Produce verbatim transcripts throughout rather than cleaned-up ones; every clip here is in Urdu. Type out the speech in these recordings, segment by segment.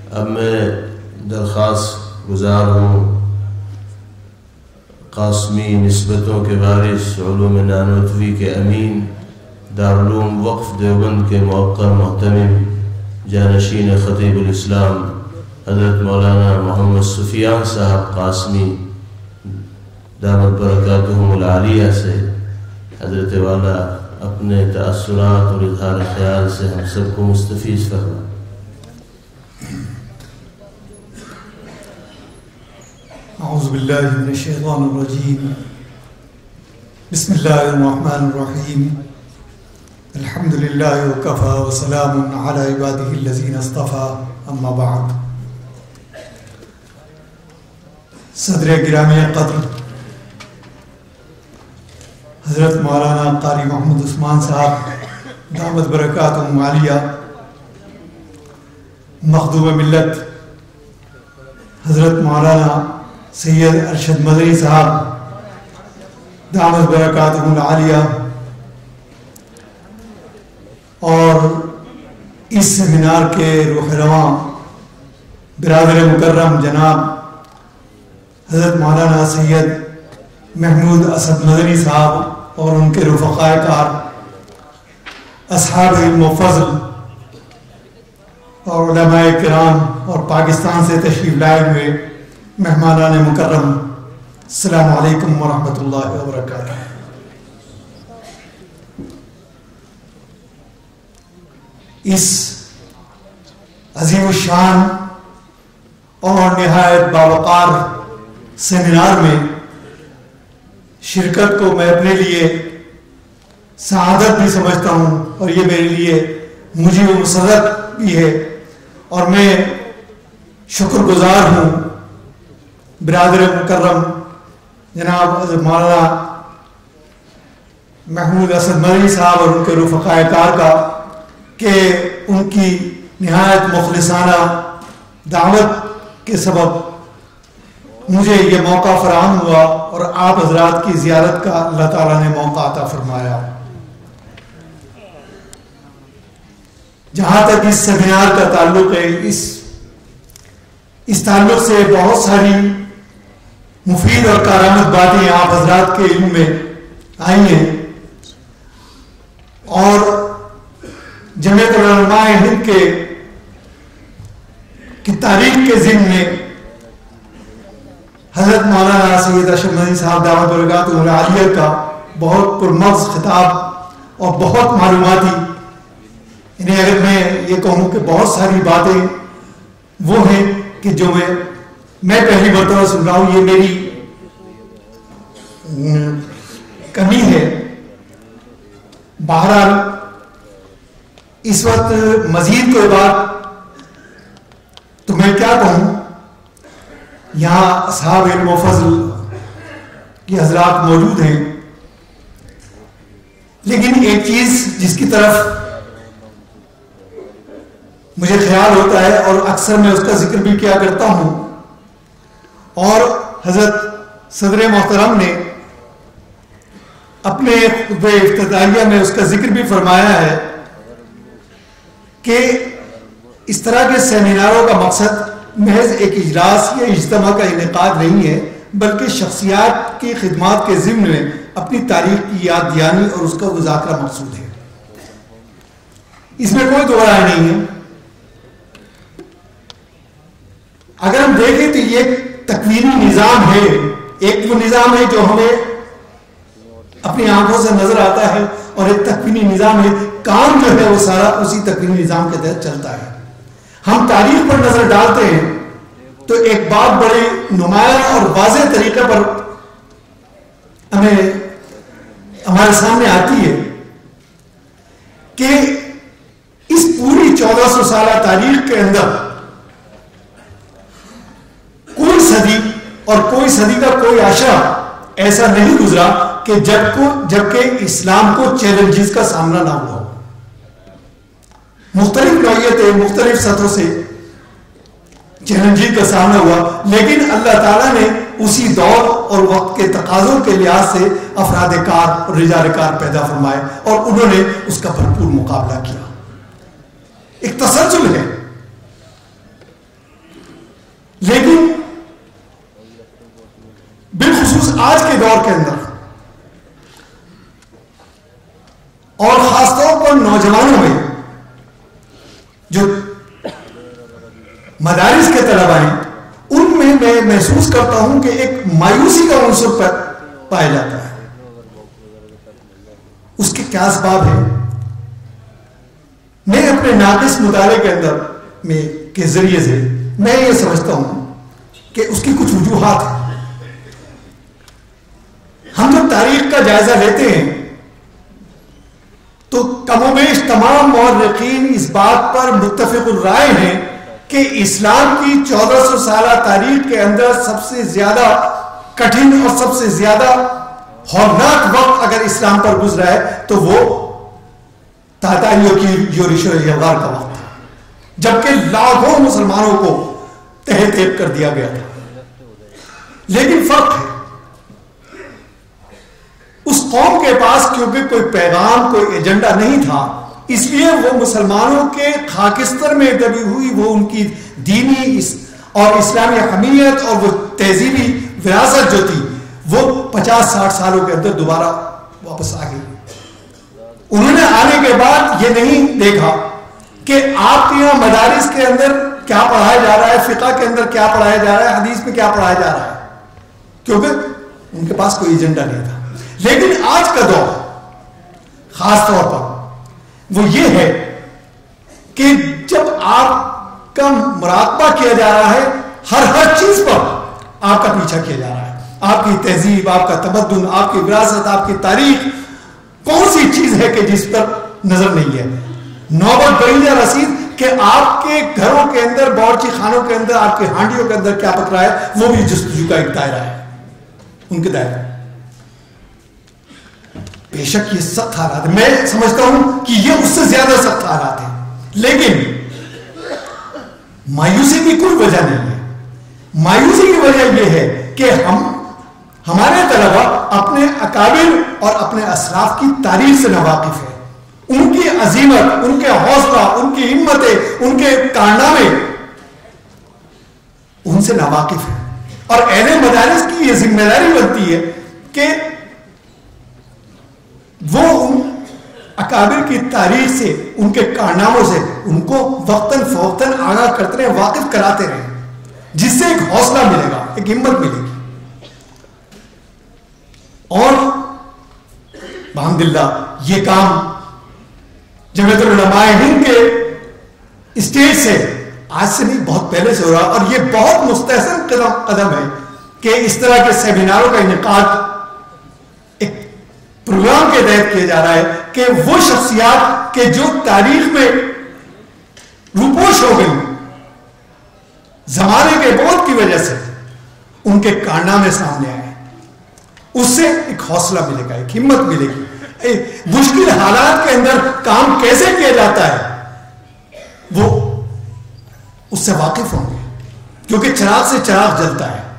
اب میں درخواست گزار ہوں قاسمی نسبتوں کے وارث، علوم نانوتوی کے امین، دارالعلوم وقف دیوبند کے موقر محتمم، جانشین خطیب الاسلام حضرت مولانا محمد سفیان صاحب قاسمی دامت برکاتہم العالیہ سے حضرت والا اپنے تأثرات اور اظہار خیال سے ہم سب کو مستفیض فرمائیں۔ اعوذ باللہ من الشیطان الرجیم، بسم اللہ الرحمن الرحیم، الحمد للہ وکفی وسلام علی عبادہ الذین اصطفی، اما بعد۔ صدر گرامی قدر حضرت مولانا قاری محمد عثمان صاحب دامت برکاتہم عالیہ، مخدوم ملت حضرت مولانا سید ارشد مدنی صاحب دامت برکاتہم العالیہ، اور اس سیمینار کے روح رواں برادر مکرم جناب حضرت مولانا سید محمود اسد مدنی صاحب اور ان کے رفقائے کار، اصحاب علم و فضل اور علماء کرام اور پاکستان سے تشریف لائے ہوئے مہمانان مکرم، السلام علیکم ورحمۃ اللہ وبرکاتہ۔ اس عظیم الشان اور نہایت باوقار سیمینار میں شرکت کو میں اپنے لیے سعادت بھی سمجھتا ہوں، اور یہ میرے لیے مجھے مسرت بھی ہے، اور میں شکر گزار ہوں برادر مکرم جناب مولانا محمود اسد مدنی صاحب اور ان کے رفقائے کار کا کہ ان کی نہایت مخلصانہ دعوت کے سبب مجھے یہ موقع فراہم ہوا اور آپ حضرات کی زیارت کا اللہ تعالیٰ نے موقع عطا فرمایا۔ جہاں تک اس سیمینار کا تعلق ہے، اس اس تعلق سے بہت ساری مفید اور کارآمد باتیں آپ حضرات کے علم میں آئی ہیں، اور جمعیت علماء-i-Hind کے کی تاریخ کے ضمن میں حضرت مولانا سید ارشد مدنی صاحب دامت برکاتہم العالیہ کا بہت پرمغز خطاب اور بہت معلوماتی، انہیں اگر میں یہ کہوں کہ بہت ساری باتیں وہ ہیں کہ جو میں میں پہلی مرتبہ سن رہا ہوں، یہ میری کمی ہے۔ بہرحال اس وقت مزید کوئی بات تو میں کیا کہوں، یہاں اصحاب علم و فضل کی حضرات موجود ہیں، لیکن ایک چیز جس کی طرف مجھے خیال ہوتا ہے اور اکثر میں اس کا ذکر بھی کیا کرتا ہوں، اور حضرت صدر محترم نے اپنے خطبہ افتتاحیہ میں اس کا ذکر بھی فرمایا ہے کہ اس طرح کے سیمیناروں کا مقصد محض ایک اجلاس یا اجتماع کا انعقاد نہیں ہے، بلکہ شخصیات کی خدمات کے ضمن میں اپنی تاریخ کی یاد دہانی اور اس کا مذاکرہ مقصود ہے۔ اس میں کوئی دو رائے نہیں ہے۔ اگر ہم دیکھیں تو یہ ایک تکوینی نظام ہے، ایک وہ نظام ہے جو ہمیں اپنی آنکھوں سے نظر آتا ہے، اور ایک تکوینی نظام ہے، کام جو ہے وہ سارا اسی تکوینی نظام کے تحت چلتا ہے۔ ہم تاریخ پر نظر ڈالتے ہیں تو ایک بات بڑے نمایاں اور واضح طریقے پر ہمیں ہمارے سامنے آتی ہے کہ اس پوری چودہ سو سالہ تاریخ کے اندر کوئی صدی اور کوئی صدی کا کوئی عشرہ ایسا نہیں گزرا کہ جب کو جبکہ اسلام کو چیلنجز کا سامنا نہ ہوا۔ مختلف نوعیتیں مختلف سطحوں سے چیلنجز کا سامنا ہوا، لیکن اللہ تعالیٰ نے اسی دور اور وقت کے تقاضوں کے لحاظ سے افراد کار اور رجال کار پیدا فرمائے، اور انہوں نے اس کا بھرپور مقابلہ کیا۔ ایک تسلسل ہے، آج کے دور کے اندر اور خاص طور پر نوجوانوں میں جو مدارس کے طلبہ ہیں ان میں میں محسوس کرتا ہوں کہ ایک مایوسی کا عنصر پر پایا جاتا ہے. اس کے کیا اسباب ہیں؟ میں اپنے ناقص مطالعے کے اندر میں کے ذریعے سے میں یہ سمجھتا ہوں کہ اس کی کچھ وجوہات ہیں. ہم جب تاریخ کا جائزہ لیتے ہیں تو کم و بیش تمام مورخین اس بات پر متفق الرائے ہیں کہ اسلام کی چودہ سو سالہ تاریخ کے اندر سب سے زیادہ کٹھن اور سب سے زیادہ ہولناک وقت اگر اسلام پر گزرا ہے تو وہ تاتاریوں کی یورش و یلغار کا وقت تھا، جبکہ لاکھوں مسلمانوں کو تہہ تیپ کر دیا گیا تھا. لیکن فرق ہے، اس قوم کے پاس کیونکہ کوئی پیغام کوئی ایجنڈا نہیں تھا، اس لیے وہ مسلمانوں کے خاکستر میں دبی ہوئی وہ ان کی دینی اور اسلامی حمیت اور وہ تہذیبی وراثت جو تھی وہ پچاس ساٹھ سالوں کے اندر دوبارہ واپس آ گئی. انہوں نے آنے کے بعد یہ نہیں دیکھا کہ آپ کے یہاں مدارس کے اندر کیا پڑھایا جا رہا ہے، فقہ کے اندر کیا پڑھایا جا رہا ہے، حدیث میں کیا پڑھایا جا رہا ہے، کیونکہ ان کے پاس کوئی ایجنڈا نہیں تھا. لیکن آج کا دور خاص طور پر وہ یہ ہے کہ جب آپ کا مراقبہ کیا جا رہا ہے، ہر ہر چیز پر آپ کا پیچھا کیا جا رہا ہے. آپ کی تہذیب، آپ کا تمدن، آپ کی وراثت، آپ کی تاریخ، کون سی چیز ہے کہ جس پر نظر نہیں ہے. نوبت بڑی یا رسید کہ آپ کے گھروں کے اندر، باورچی خانوں کے اندر، آپ کے ہانڈیوں کے اندر کیا پک رہا ہے وہ بھی جستجو کا ایک دائرہ ہے، ان کے دائرہ. بے شک یہ سخت حالات ہے، میں سمجھتا ہوں کہ یہ اس سے زیادہ سخت حالات ہیں، لیکن مایوسی کی کوئی وجہ نہیں ہے. مایوسی کی وجہ یہ ہے کہ ہم ہمارے طلبہ اپنے اکابر اور اپنے اسلاف کی تاریخ سے ناواقف ہے. ان کی عظیمت، ان کے حوصلہ، ان کی ہمتیں، ان کے کارنامے ان سے ناواقف ہے. اور اہل مدارس کی یہ ذمہ داری بنتی ہے کہ وہ ان اکابر کی تاریخ سے، ان کے کارناموں سے ان کو وقتاً فوقتاً آگاہ کرتے رہے، واقف کراتے رہے، جس سے ایک حوصلہ ملے گا، ایک ہمت ملے گی. اور الحمدللہ یہ کام جمعیت العلماء-ِ-ہند کے اسٹیج سے آج سے نہیں، بہت پہلے سے ہو رہا. اور یہ بہت مستحسن قدم قدم ہے کہ اس طرح کے سیمیناروں کا انعقاد ایک پروگرام کے تحت کیا جا رہا ہے کہ وہ شخصیات کہ جو تاریخ میں روپوش ہو گئی زمانے کے بہت کی وجہ سے، ان کے کارنامے سامنے آئے، اس سے ایک حوصلہ ملے گا، ایک ہمت ملے گی. مشکل حالات کے اندر کام کیسے کیا جاتا ہے وہ اس سے واقف ہوں گے، کیونکہ چراغ سے چراغ جلتا ہے.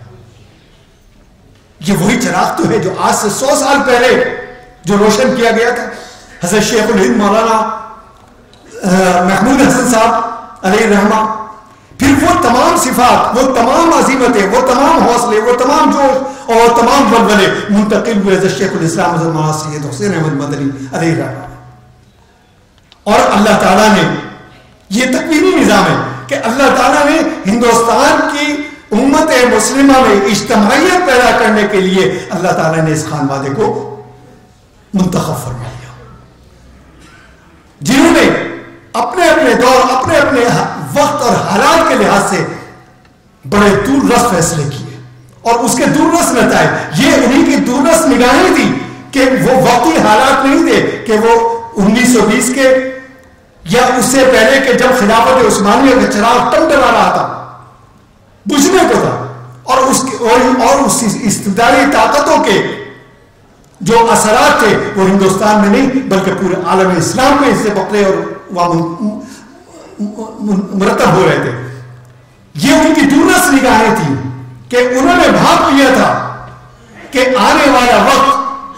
یہ وہی چراغ تو ہے جو آج سے سو سال پہلے جو روشن کیا گیا تھا. حضرت شیخ الہند مولانا محمود حسن صاحب علیہ رحمہ، پھر وہ تمام صفات، وہ تمام عظیمتیں، وہ تمام حوصلے، وہ تمام جوش اور تمام ولولے منتقل ہوئے حضرت شیخ الاسلام حضرت مولانا سید حسین احمد مدنی علیہ رحمہ. اور اللہ تعالیٰ نے، یہ تکوینی نظام ہے کہ اللہ تعالیٰ نے ہندوستان کی امت مسلمہ میں اجتماعیت پیدا کرنے کے لیے اللہ تعالیٰ نے اس خانوادے کو منتخب فرما لیا، جنہوں نے اپنے اپنے دور، اپنے اپنے وقت اور حالات کے لحاظ سے بڑے دور رس فیصلے کیے. اور اس کے دور رس نتائج یہ انہی کی دور رس نگاہیں تھی کہ وہ وقتی حالات نہیں تھے کہ وہ انیس سو بیس کے یا اس سے پہلے کہ جب خلافت عثمانیہ کا چراغ ٹمٹما رہا تھا، بجھنے کو تھا، اور اس کے اور اس استبدادی طاقتوں کے جو اثرات تھے وہ ہندوستان میں نہیں بلکہ پورے عالم اسلام میں اس سے پکڑے اور وہاں مرتب ہو رہے تھے. یہ ان کی دورس نگاہیں تھیں کہ انہوں نے بھاپ لیا تھا کہ آنے والا وقت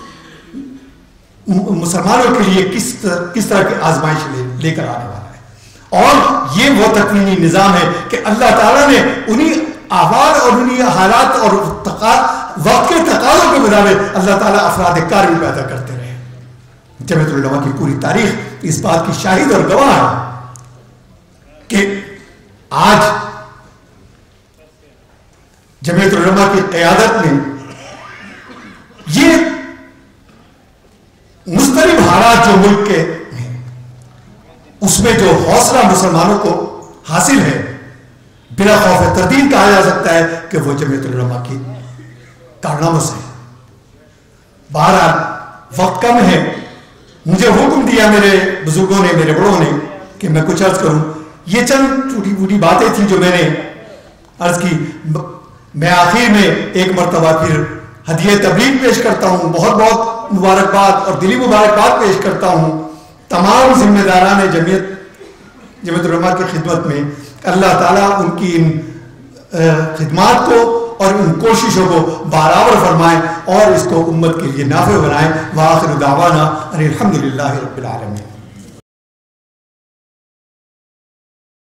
مسلمانوں کے لیے کس کس طرح کی آزمائش لے, لے کر آنے والا ہے. اور یہ وہ تکوینی نظام ہے کہ اللہ تعالیٰ نے انہی احوال اور انہی حالات اور وقت کے تقاضوں کے مطابق اللہ تعالیٰ افراد کار بھی پیدا کرتے رہے. جمعیت العلماء کی پوری تاریخ اس بات کی شاہد اور گواہ ہے کہ آج جمعیت العلماء کی قیادت میں یہ مضطرب حالات جو ملک کے اس میں جو حوصلہ مسلمانوں کو حاصل ہے بلا خوف تردید کہا جا سکتا ہے کہ وہ جمعیت العلماء کی کارناموں سے. بہرحال وقت کم ہے, مجھے حکم دیا میرے بزرگوں نے, میرے بڑوں نے کہ میں کچھ عرض کروں. یہ چند چھوٹی چھوٹی باتیں تھیں جو میں نے عرض کی. میں آخر میں ایک مرتبہ پھر ہدیہ تبلیغ پیش کرتا ہوں, بہت بہت مبارکباد اور دلی مبارکباد پیش کرتا ہوں تمام ذمہ داران جمعیت جمعیت العلماء کی خدمت میں. اللہ تعالیٰ ان کی ان خدمات کو اور ان کوششوں کو برابر فرمائیں اور اس کو امت کے لیے نافع بنائیں. وآخر دعوانا ان الحمد للہ رب العالمین.